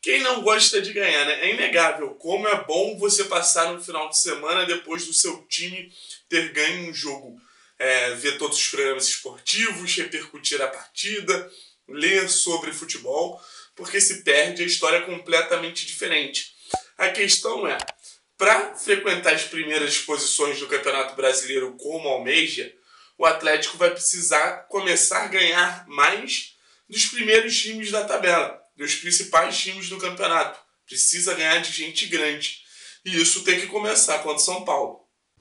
Quem não gosta de ganhar, né? É inegável como é bom você passar no final de semana depois do seu time ter ganho um jogo. Ver todos os programas esportivos, repercutir a partida, ler sobre futebol, porque se perde a história completamente diferente. A questão é, para frequentar as primeiras posições do Campeonato Brasileiro como almeja, o Atlético vai precisar começar a ganhar mais dos primeiros times da tabela, dos principais times do campeonato. Precisa ganhar de gente grande. E isso tem que começar contra o São Paulo.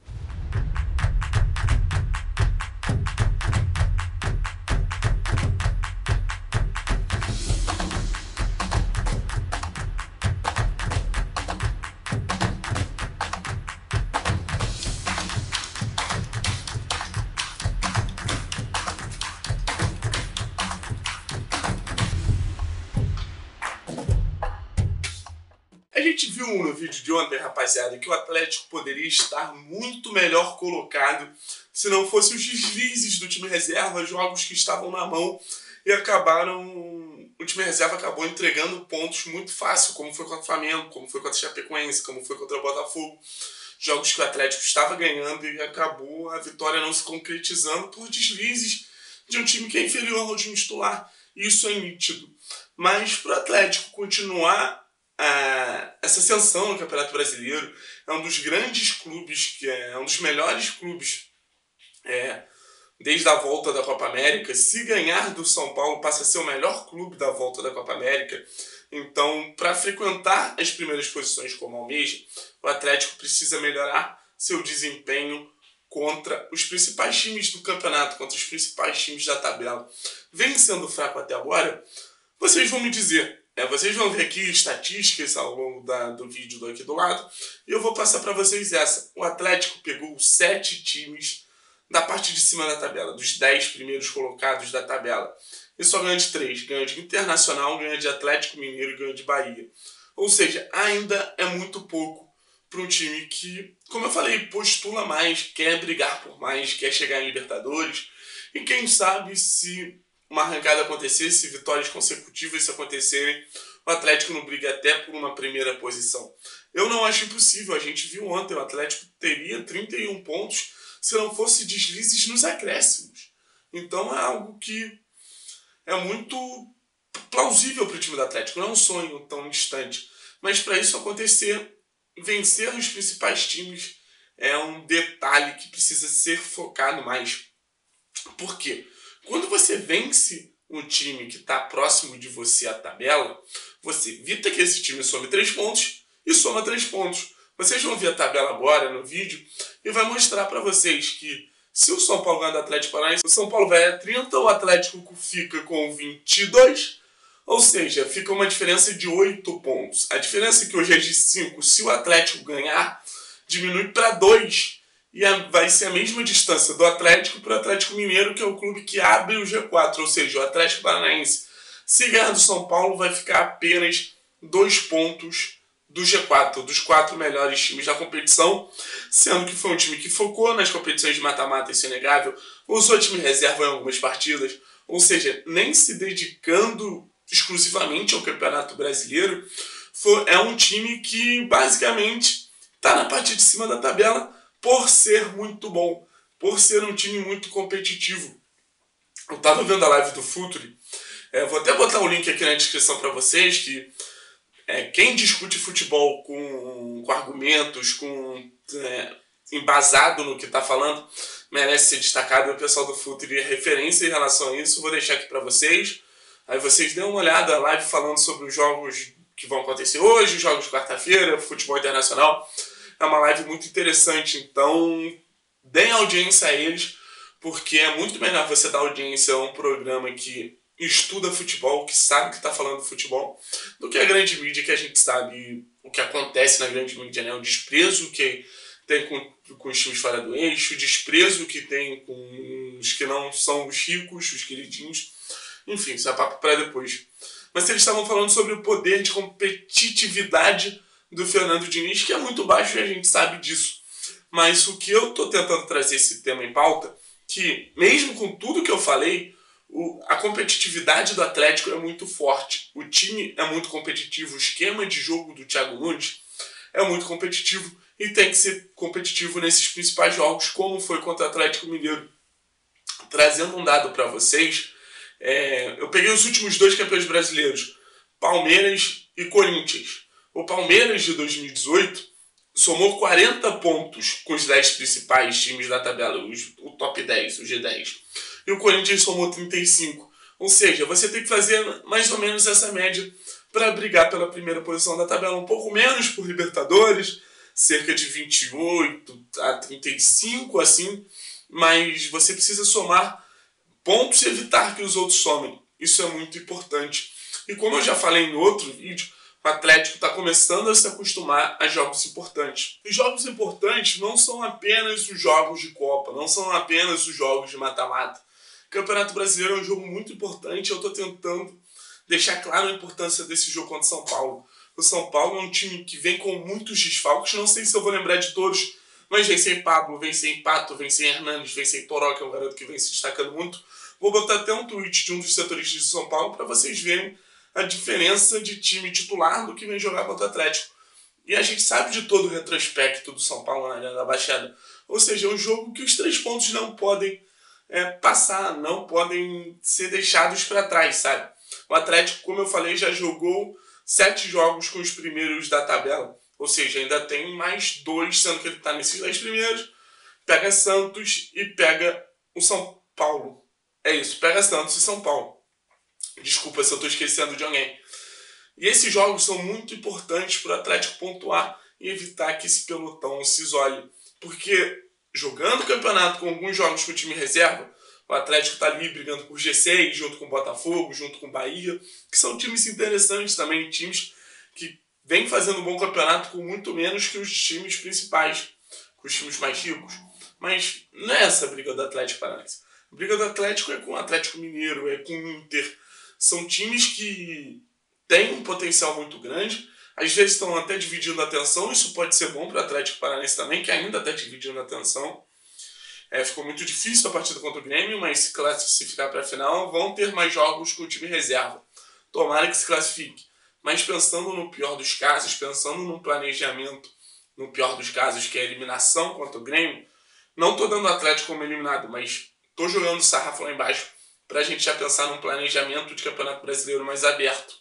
A gente viu no vídeo de ontem, rapaziada, que o Atlético poderia estar muito melhor colocado se não fossem os deslizes do time reserva, jogos que estavam na mão e o time reserva acabou entregando pontos muito fácil, como foi contra o Flamengo, como foi contra o Chapecoense, como foi contra o Botafogo. Jogos que o Atlético estava ganhando e acabou a vitória não se concretizando por deslizes de um time que é inferior ao time titular. Isso é nítido. Mas para o Atlético continuar essa ascensão no Campeonato Brasileiro, é um dos grandes clubes, que é um dos melhores clubes desde a volta da Copa América. Se ganhar do São Paulo, passa a ser o melhor clube da volta da Copa América. Então, para frequentar as primeiras posições como almeja, o Atlético precisa melhorar seu desempenho contra os principais times do campeonato, contra os principais times da tabela. Vem sendo fraco até agora, vocês vão me dizer. Vocês vão ver aqui estatísticas ao longo do vídeo aqui do lado. E eu vou passar para vocês essa. O Atlético pegou 7 times da parte de cima da tabela, dos 10 primeiros colocados da tabela. E só ganha de 3. Ganha de Internacional, ganha de Atlético Mineiro e ganha de Bahia. Ou seja, ainda é muito pouco para um time que, como eu falei, postula mais, quer brigar por mais, quer chegar em Libertadores. E quem sabe se uma arrancada acontecesse, vitórias consecutivas se acontecerem, o Atlético não briga até por uma primeira posição. Eu não acho impossível. A gente viu ontem, o Atlético teria 31 pontos se não fosse deslizes nos acréscimos. Então é algo que é muito plausível para o time do Atlético. Não é um sonho tão distante. Mas para isso acontecer, vencer os principais times é um detalhe que precisa ser focado mais. Por quê? Quando você vence um time que está próximo de você à tabela, você evita que esse time some 3 pontos e soma 3 pontos. Vocês vão ver a tabela agora no vídeo e vai mostrar para vocês que se o São Paulo ganhar do Atlético Paranaense, o São Paulo vai a 30, o Atlético fica com 22, ou seja, fica uma diferença de 8 pontos. A diferença que hoje é de 5, se o Atlético ganhar, diminui para 2. E vai ser a mesma distância do Atlético para o Atlético Mineiro, que é o clube que abre o G4, ou seja, o Atlético Paranaense. Se ganhar do São Paulo, vai ficar apenas 2 pontos do G4, dos 4 melhores times da competição, sendo que foi um time que focou nas competições de mata-mata, isso é inegável, usou time reserva em algumas partidas, ou seja, nem se dedicando exclusivamente ao Campeonato Brasileiro. É um time que basicamente está na parte de cima da tabela, por ser muito bom, por ser um time muito competitivo. Eu estava vendo a live do Futuri, vou até botar o link aqui na descrição para vocês, que quem discute futebol com argumentos, embasado no que está falando, merece ser destacado. O pessoal do Futuri é referência em relação a isso, vou deixar aqui para vocês. Aí vocês dêem uma olhada, a live falando sobre os jogos que vão acontecer hoje, os jogos de quarta-feira, futebol internacional. É uma live muito interessante, então deem audiência a eles, porque é muito melhor você dar audiência a um programa que estuda futebol, que sabe que está falando de futebol, do que a grande mídia, que a gente sabe o que acontece na grande mídia, né? O desprezo que tem com os times fora do eixo, o desprezo que tem com os que não são os ricos, os queridinhos. Enfim, isso é papo para depois. Mas eles estavam falando sobre o poder de competitividade do Fernando Diniz, que é muito baixo e a gente sabe disso. Mas o que eu estou tentando trazer esse tema em pauta, que mesmo com tudo que eu falei, A competitividade do Atlético é muito forte. O time é muito competitivo. O esquema de jogo do Thiago Nunes é muito competitivo e tem que ser competitivo nesses principais jogos, como foi contra o Atlético Mineiro. Trazendo um dado para vocês, eu peguei os últimos 2 campeões brasileiros, Palmeiras e Corinthians. O Palmeiras de 2018 somou 40 pontos com os 10 principais times da tabela, o top 10, o G10. E o Corinthians somou 35. Ou seja, você tem que fazer mais ou menos essa média para brigar pela primeira posição da tabela. Um pouco menos por Libertadores, cerca de 28 a 35, assim. Mas você precisa somar pontos e evitar que os outros somem. Isso é muito importante. E como eu já falei no outro vídeo, o Atlético está começando a se acostumar a jogos importantes. E jogos importantes não são apenas os jogos de Copa, não são apenas os jogos de mata-mata. O Campeonato Brasileiro é um jogo muito importante, eu estou tentando deixar claro a importância desse jogo contra o São Paulo. O São Paulo é um time que vem com muitos desfalques, não sei se eu vou lembrar de todos, mas vem sem Pablo, vem sem Pato, vem sem Hernanes, vem sem Toró, que é um garoto que vem se destacando muito. Vou botar até um tweet de um dos setoristas de São Paulo para vocês verem a diferença de time titular do que vem jogar contra o Atlético. E a gente sabe de todo o retrospecto do São Paulo na Arena da Baixada. Ou seja, é um jogo que os 3 pontos não podem passar, não podem ser deixados para trás, sabe? O Atlético, como eu falei, já jogou 7 jogos com os primeiros da tabela. Ou seja, ainda tem mais 2, sendo que ele está nesses 10 primeiros. Pega Santos e pega o São Paulo. É isso, pega Santos e São Paulo. Desculpa se eu estou esquecendo de alguém. E esses jogos são muito importantes para o Atlético pontuar e evitar que esse pelotão se isole. Porque jogando o campeonato com alguns jogos com o time reserva, o Atlético está ali brigando por G6, junto com o Botafogo, junto com o Bahia, que são times interessantes também, times que vêm fazendo um bom campeonato com muito menos que os times principais, com os times mais ricos. Mas não é essa a briga do Atlético Paranaense. A briga do Atlético é com o Atlético Mineiro, é com o Inter. São times que têm um potencial muito grande, às vezes estão até dividindo a atenção, isso pode ser bom para o Atlético Paranaense também, que ainda está dividindo a atenção. Ficou muito difícil a partida contra o Grêmio, mas se classificar para a final, vão ter mais jogos com o time reserva. Tomara que se classifique. Mas pensando no pior dos casos, pensando num planejamento, no pior dos casos, que é a eliminação contra o Grêmio, não estou dando o Atlético como eliminado, mas estou jogando o sarrafo lá embaixo para a gente já pensar num planejamento de Campeonato Brasileiro mais aberto.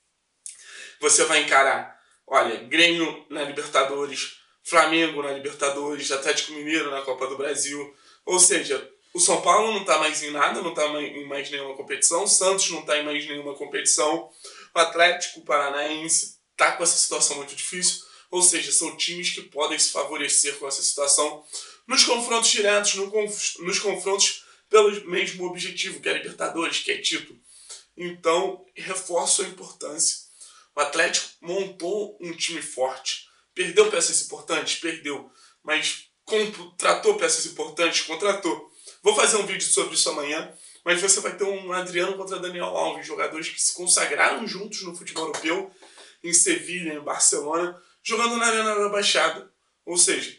Você vai encarar, olha, Grêmio na Libertadores, Flamengo na Libertadores, Atlético Mineiro na Copa do Brasil. Ou seja, o São Paulo não está mais em nada, não está em mais nenhuma competição, o Santos não está em mais nenhuma competição, o Atlético Paranaense está com essa situação muito difícil. Ou seja, são times que podem se favorecer com essa situação nos confrontos diretos, nos confrontos pelo mesmo objetivo, que é Libertadores, que é título. Então, reforço a importância. O Atlético montou um time forte. Perdeu peças importantes? Perdeu. Mas contratou peças importantes? Contratou. Vou fazer um vídeo sobre isso amanhã, mas você vai ter um Adriano contra Daniel Alves, jogadores que se consagraram juntos no futebol europeu, em Sevilha, em Barcelona, jogando na Arena da Baixada. Ou seja,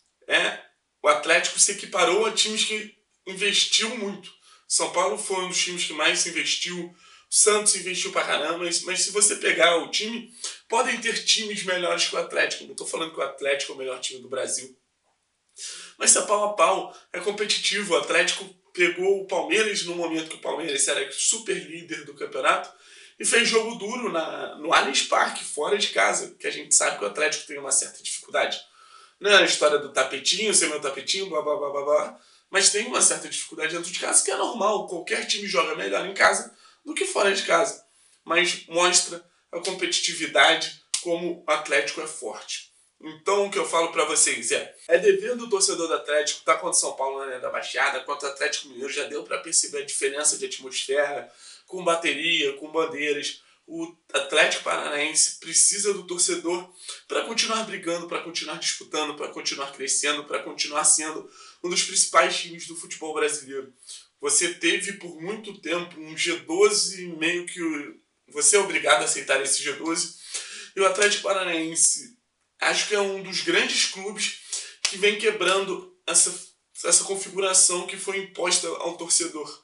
o Atlético se equiparou a times que investiu muito. São Paulo foi um dos times que mais se investiu. O Santos investiu pra caramba. Mas se você pegar o time, podem ter times melhores que o Atlético. Não estou falando que o Atlético é o melhor time do Brasil. Mas se é pau a pau, é competitivo. O Atlético pegou o Palmeiras no momento que o Palmeiras era super líder do campeonato e fez jogo duro no Allianz Parque, fora de casa, que a gente sabe que o Atlético tem uma certa dificuldade. Não é a história do tapetinho, ser meu tapetinho, blá blá blá blá blá, mas tem uma certa dificuldade dentro de casa, que é normal. Qualquer time joga melhor em casa do que fora de casa. Mas mostra a competitividade, como o Atlético é forte. Então o que eu falo pra vocês é dever do torcedor do Atlético estar contra o São Paulo na Arena da Baixada, contra o Atlético Mineiro, já deu pra perceber a diferença de atmosfera, com bateria, com bandeiras. O Atlético Paranaense precisa do torcedor para continuar brigando, para continuar disputando, para continuar crescendo, para continuar sendo um dos principais times do futebol brasileiro. Você teve por muito tempo um G12, meio que você é obrigado a aceitar esse G12, e o Atlético Paranaense acho que é um dos grandes clubes que vem quebrando essa configuração que foi imposta ao torcedor.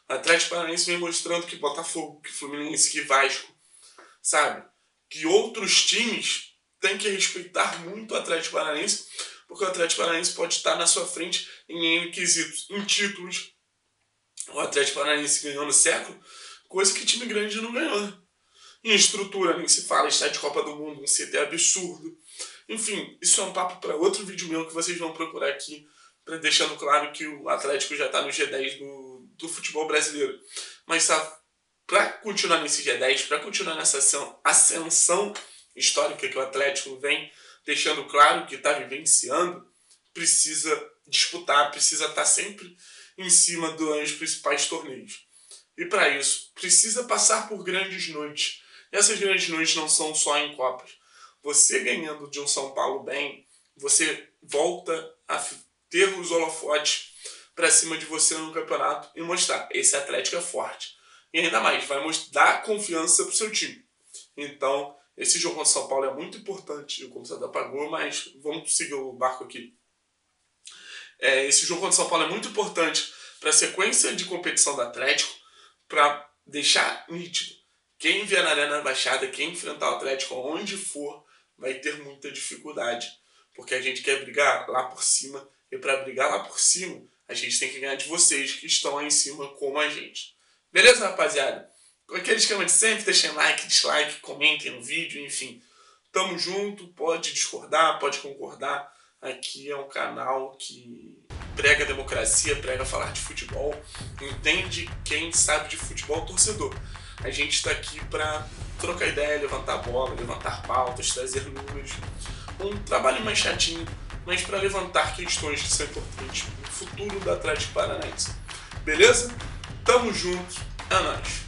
O Atlético Paranaense vem mostrando que Botafogo, que Fluminense, que Vasco, sabe? Que outros times têm que respeitar muito o Atlético Paranaense, porque o Atlético Paranaense pode estar na sua frente em N quesitos, em títulos. O Atlético Paranaense ganhou no século, coisa que time grande não ganhou. Em estrutura, nem se fala, estádio de Copa do Mundo, um CT absurdo. Enfim, isso é um papo para outro vídeo meu que vocês vão procurar aqui, deixando claro que o Atlético já está no G10 do futebol brasileiro. Mas para continuar nesse G10, para continuar nessa ascensão histórica que o Atlético vem deixando claro que está vivenciando, precisa disputar, precisa estar sempre em cima dos principais torneios. E para isso, precisa passar por grandes noites. E essas grandes noites não são só em Copas. Você ganhando de um São Paulo bem, você volta a ter os holofotes para cima de você no campeonato e mostrar, esse Atlético é forte. E ainda mais, vai dar confiança para o seu time. Então, esse jogo contra o São Paulo é muito importante. O computador apagou, mas vamos seguir o barco aqui. Esse jogo contra o São Paulo é muito importante para a sequência de competição do Atlético, para deixar nítido. Quem vier na Arena Baixada, quem enfrentar o Atlético onde for, vai ter muita dificuldade. Porque a gente quer brigar lá por cima. E para brigar lá por cima, a gente tem que ganhar de vocês que estão lá em cima como a gente. Beleza, rapaziada? Com aquele esquema de sempre, deixem like, dislike, comentem no vídeo, enfim. Tamo junto, pode discordar, pode concordar. Aqui é um canal que prega democracia, prega falar de futebol. Entende quem sabe de futebol, torcedor. A gente está aqui para trocar ideia, levantar bola, levantar pautas, trazer números. Um trabalho mais chatinho, mas para levantar questões que são importantes no futuro do Atlético Paranaense. Beleza? Tamo junto, é nóis.